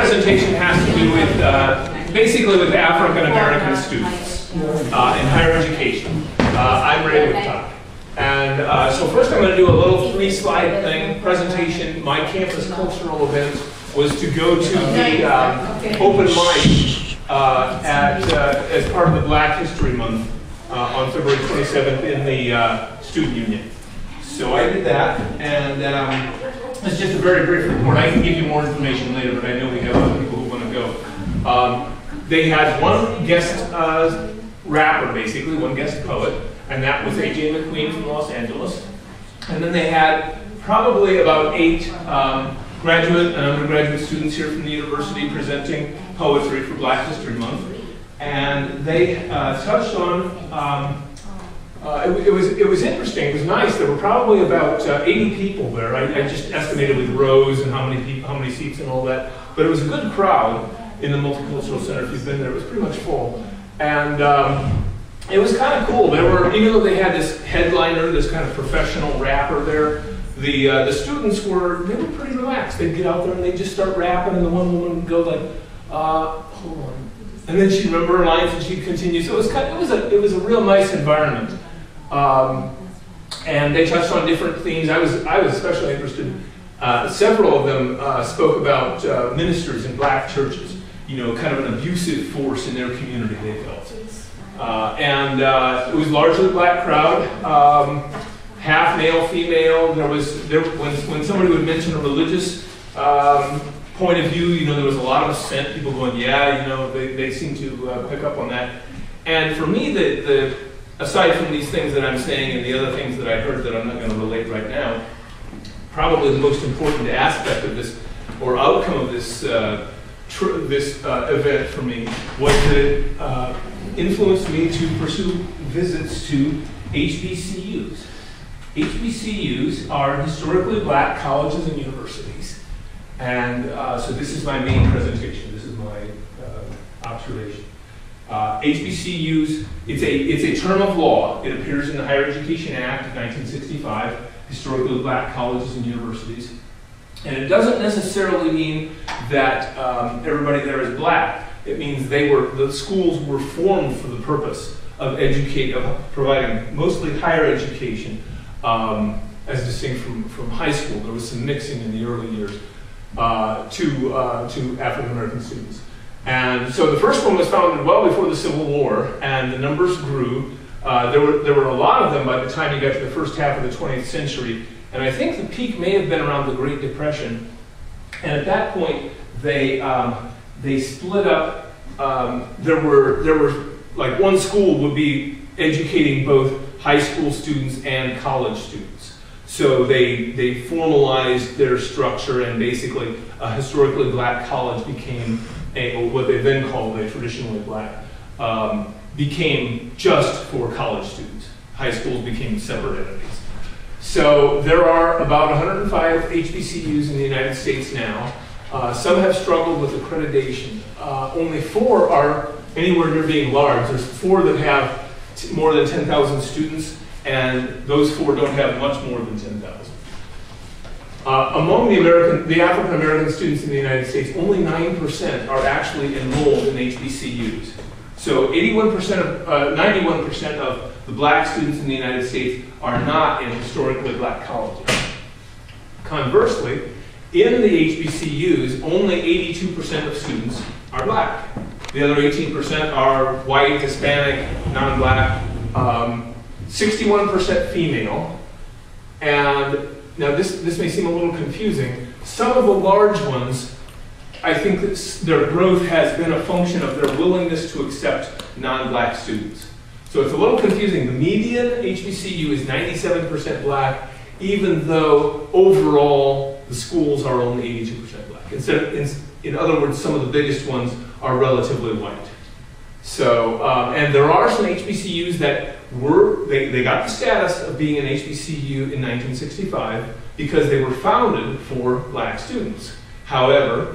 presentation has to do with basically with African American students in higher education. I'm Ray Whitcock. And so first I'm going to do a little 3-slide thing, presentation. My campus cultural event was to go to the open mic as part of the Black History Month on February 27th in the Student Union. So I did that, and it's just a very brief report. I can give you more information later, but I know we have other people who want to go. They had one guest rapper, basically, one guest poet, and that was A.J. McQueen from Los Angeles. And then they had probably about 8 graduate and undergraduate students here from the university presenting poetry for Black History Month. And they touched on, it was interesting, it was nice. There were probably about 80 people there. I just estimated with rows and how many seats and all that. But it was a good crowd in the Multicultural Center. If you've been there, it was pretty much full. And it was kind of cool. There were, even though they had this headliner, this kind of professional rapper there, the students were pretty relaxed. They'd get out there and they'd just start rapping, and the one woman would go like, hold on. And then she'd remember her lines and she'd continue. So it was a real nice environment. And they touched on different themes. I was especially interested. Several of them spoke about ministers in black churches. You know, kind of an abusive force in their community, they felt. And it was largely a black crowd, half male, female. When somebody would mention a religious point of view, you know, there was a lot of assent. People going, yeah, you know, they seem to pick up on that. And for me, aside from these things that I'm saying and the other things that I heard that I'm not going to relate right now, probably the most important aspect of this, or outcome of this event for me, was that it influenced me to pursue visits to HBCUs. HBCUs are historically black colleges and universities. And so this is my main presentation. This is my observation. HBCUs, it's a term of law. It appears in the Higher Education Act of 1965, historically black colleges and universities. And it doesn't necessarily mean that everybody there is black. It means the schools were formed for the purpose of providing mostly higher education, as distinct from high school. There was some mixing in the early years to African American students. And so the first one was founded well before the Civil War, and the numbers grew. There were a lot of them by the time you got to the first half of the 20th century. And I think the peak may have been around the Great Depression. And at that point, they split up. There were like one school would be educating both high school students and college students. So they formalized their structure, and basically a historically black college became what they then called a traditionally black, became just for college students. High schools became separate entities. So there are about 105 HBCUs in the United States now. Some have struggled with accreditation. Only 4 are anywhere near being large. There's 4 that have more than 10,000 students, and those 4 don't have much more than 10,000. Among the African American students in the United States, only 9% are actually enrolled in HBCUs. So 91% of the black students in the United States are not in historically black colleges. Conversely, in the HBCUs, only 82% of students are black. The other 18% are white, Hispanic, non-black, 61% female. And now this may seem a little confusing. Some of the large ones, I think that their growth has been a function of their willingness to accept non-black students. So it's a little confusing. The median HBCU is 97% black, even though overall the schools are only 82% black. In other words, some of the biggest ones are relatively white. So, and there are some HBCUs that they got the status of being an HBCU in 1965 because they were founded for black students. However,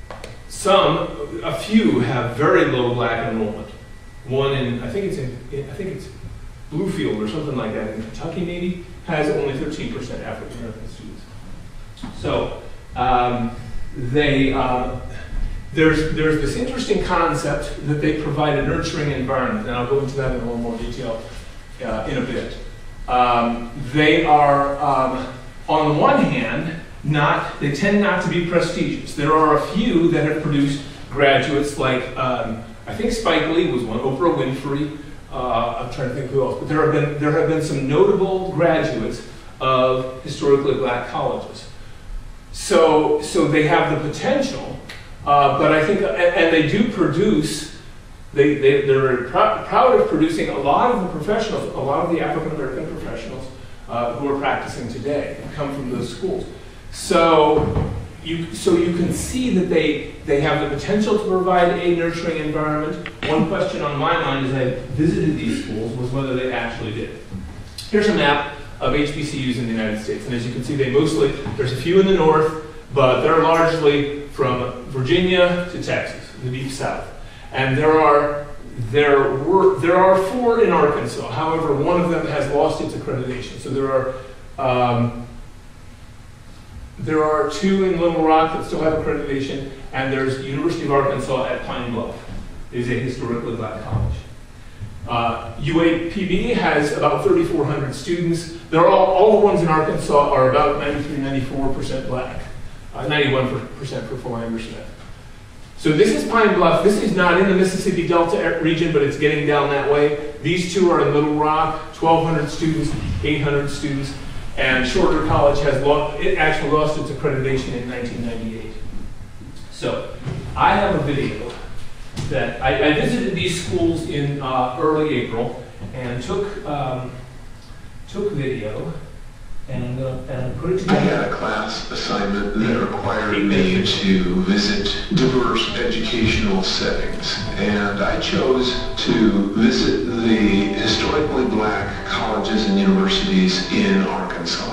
a few have very low black enrollment. One I think it's Bluefield or something like that in Kentucky maybe, has only 13% African American students. So there's this interesting concept that they provide a nurturing environment, and I'll go into that in a little more detail in a bit. They are, on the one hand, they tend not to be prestigious. There are a few that have produced graduates, like I think Spike Lee was one, Oprah Winfrey. I'm trying to think who else, but there have been some notable graduates of historically black colleges. So they have the potential, but I think, and they do produce. They're proud of producing a lot of the professionals, a lot of the African American professionals who are practicing today come from those schools. So you can see that they have the potential to provide a nurturing environment. One question on my mind as I visited these schools was whether they actually did. Here's a map of HBCUs in the United States, and as you can see, there's a few in the north, but they're largely from Virginia to Texas, the deep south. And there are 4 in Arkansas. However, one of them has lost its accreditation. So there are 2 in Little Rock that still have accreditation, and there's University of Arkansas at Pine Bluff. It is a historically black college. UAPB has about 3,400 students. They're all the ones in Arkansas are about 93-94% black, 91% for full Smith. So this is Pine Bluff. This is not in the Mississippi Delta region, but it's getting down that way. These 2 are in Little Rock, 1,200 students, 800 students, and Shorter College actually lost its accreditation in 1998. So I have a video that I visited these schools in early April and took video and put it together. I had a class assignment that required me to visit diverse educational settings, and I chose to visit the historically black colleges and universities in Arkansas.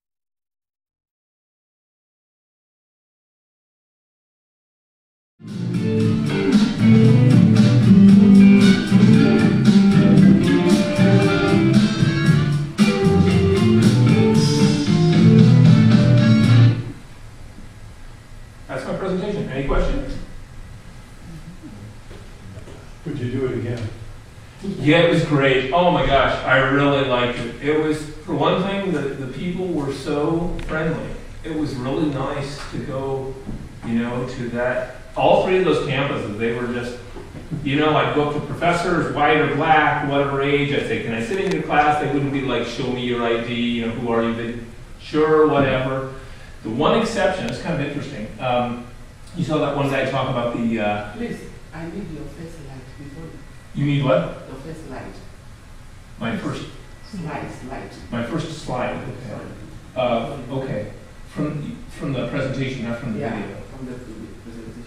That's my presentation. Any questions? Would you do it again? Yeah, it was great. Oh my gosh, I really liked it. It was, for one thing, the people were so friendly. It was really nice to go, to that. All 3 of those campuses, they were just, I'd go up to professors, white or black, whatever age. I'd say, can I sit in your class? They wouldn't be like, show me your ID, who are you? They'd, sure, whatever. The one exception, it's kind of interesting. You saw that one guy talk about the... Please, I need your first slide before. You need what? Your first slide. My first... Slide. My first slide, okay. Okay. From the presentation, not from the video. From the presentation.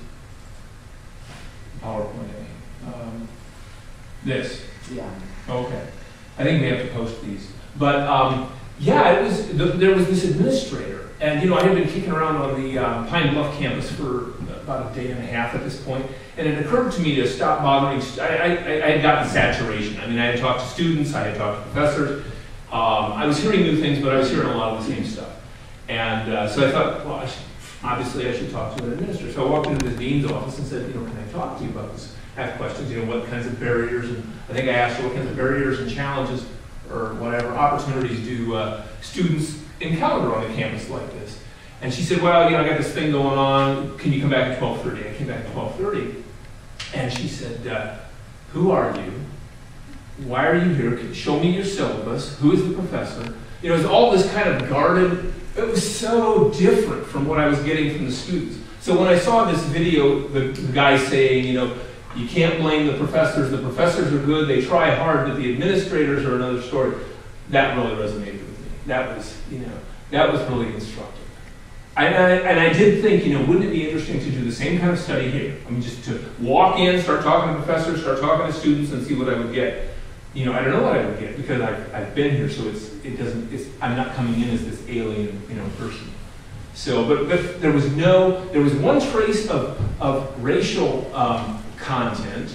PowerPoint, I mean. This? Yeah. Okay. I think we have to post these. But, yeah, there was this administrator. And, I had been kicking around on the Pine Bluff campus for about a day and a half at this point, and it occurred to me to stop bothering. I had gotten saturation. I mean, I had talked to students, I had talked to professors. I was hearing new things, but I was hearing a lot of the same stuff. And so I thought, well, obviously I should talk to an administrator. So I walked into the dean's office and said, can I talk to you about this? I have questions, what kinds of barriers, and I think I asked her what kinds of barriers and challenges or whatever opportunities do students encounter on a campus like this. And she said, well, I got this thing going on. Can you come back at 12:30? I came back at 12:30. And she said, who are you? Why are you here? Show me your syllabus. Who is the professor? It was all this kind of guarded. It was so different from what I was getting from the students. So when I saw this video, the guy saying, you can't blame the professors. The professors are good. They try hard, but the administrators are another story. That really resonated with me. That was really instructive. And I did think, wouldn't it be interesting to do the same kind of study here? I mean, just to walk in, start talking to professors, start talking to students, and see what I would get. I don't know what I would get because I've been here, so I'm not coming in as this alien, person. So, but there was one trace of racial content.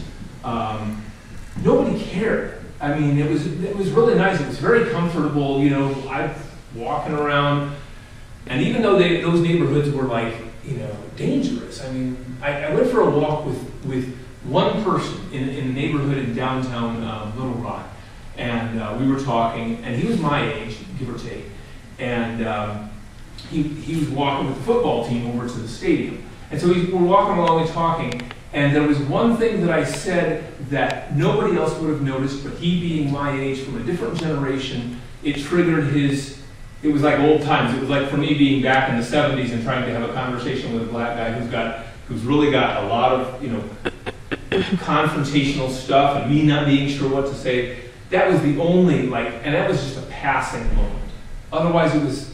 Nobody cared. I mean, it was really nice. It was very comfortable. I'm walking around. And even though those neighborhoods were like, dangerous. I mean, I went for a walk with one person in a neighborhood in downtown Little Rock, and we were talking, and he was my age, give or take, and he was walking with the football team over to the stadium. And so we're walking along and talking, and there was one thing that I said that nobody else would have noticed, but he being my age from a different generation, it triggered his, it was like old times. It was like for me being back in the 70s and trying to have a conversation with a black guy who's really got a lot of, confrontational stuff, and me not being sure what to say. That was the only, and that was just a passing moment. Otherwise it was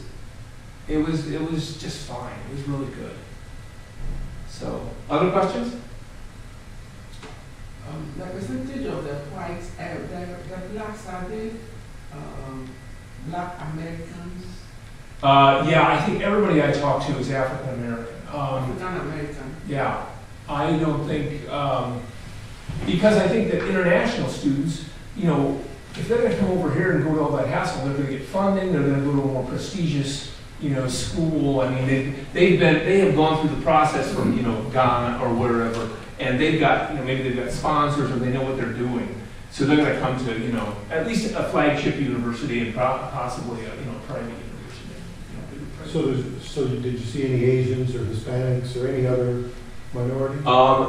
just fine. It was really good. So, other questions? The percentage of the whites, the blacks, are they black Americans? Yeah, I think everybody I talk to is African American. African American. Yeah, I don't think, because I think that international students, if they're going to come over here and go to all that hassle, they're going to get funding, they're going to go to a more prestigious, school. I mean, they have gone through the process from, Ghana or wherever, and they've got, maybe they've got sponsors or they know what they're doing. So they're going to come to, at least a flagship university and possibly a, private university. So did you see any Asians or Hispanics or any other minorities?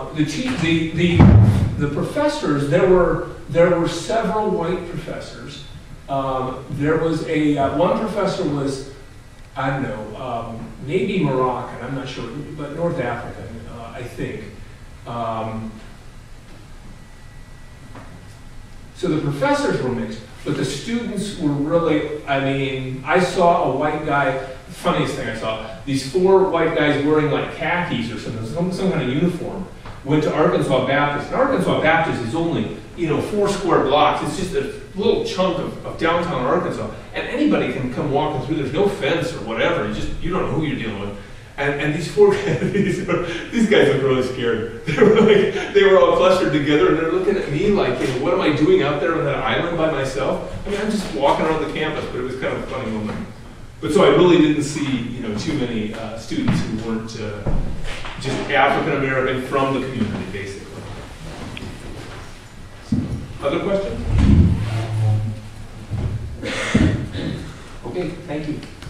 The professors, there were several white professors. There was one professor was, I don't know, maybe Moroccan, I'm not sure, but North African, I think. So the professors were mixed, but the students were really, I saw a white guy, funniest thing I saw, these 4 white guys wearing like khakis or something, some kind of uniform, went to Arkansas Baptist. And Arkansas Baptist is only, 4 square blocks. It's just a little chunk of downtown Arkansas. And anybody can come walking through. There's no fence or whatever. You don't know who you're dealing with. And these 4 guys, these guys look really scared. They were all clustered together, and they're looking at me like, what am I doing out there on that island by myself? I mean, I'm just walking around the campus, but it was kind of a funny moment. But so I really didn't see, too many students who weren't just African American from the community, basically. So, other questions? Okay, thank you.